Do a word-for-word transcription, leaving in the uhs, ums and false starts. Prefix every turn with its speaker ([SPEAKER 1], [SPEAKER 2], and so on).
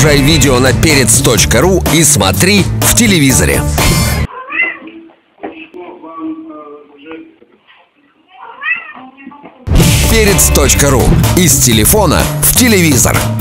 [SPEAKER 1] Загружай видео на перец точка ру и смотри в телевизоре. перец точка ру. Из телефона в телевизор.